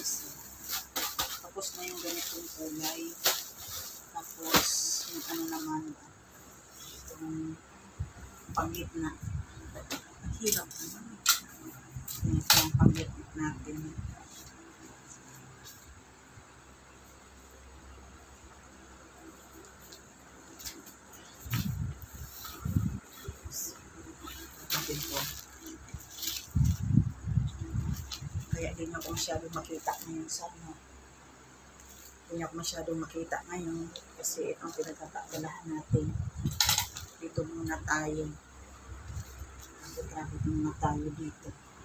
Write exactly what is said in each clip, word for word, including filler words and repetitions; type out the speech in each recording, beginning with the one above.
guys. Tapos na yung ganitong kulay. Tapos, yung ano naman, itong panggitna. Hirap naman. Ito yung panggitna natin. Ito. Kaya din ako masyadong makita ngayon sa ano. Hindi ako masyadong makita ngayon kasi itong pinagkakabalahan natin. Dito muna tayo. Dito muna tayo dito.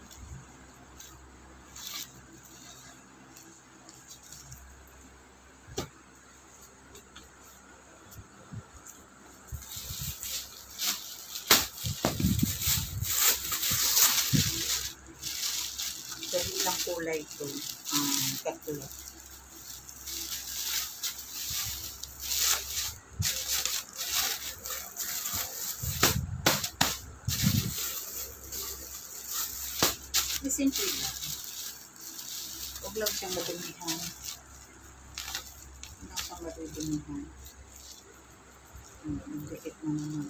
Dahil ilang kulay ito. Um, tatlo. Simple lang. Huwag lang siyang madumihan. Huwag lang siyang madumihan. Ang dikit na naman.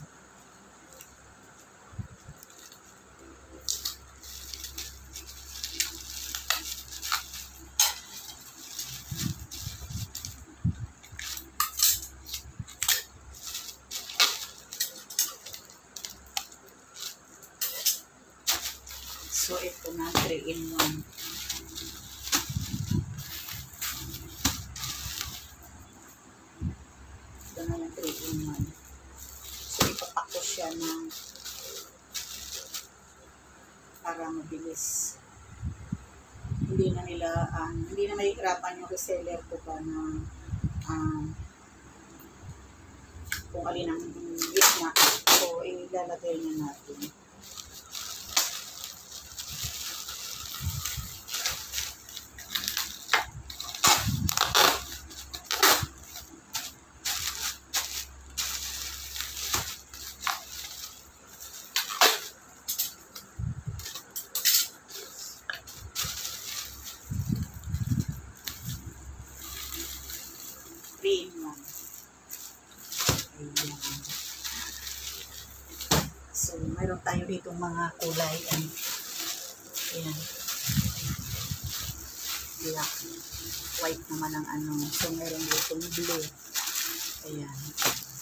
So, ito na, three in one. Ito na yung three in one. So, ipapak ko siya ng para mabilis. Hindi na nila, um, hindi na mahihirapan yung reseller ko pa na um, kung alin ang gitna. So, ilalagay na natin. Ayan. So, mayroon tayo dito mga kulay. Ayan. Black. White naman ang ano. So, mayroon dito blue. Ayan.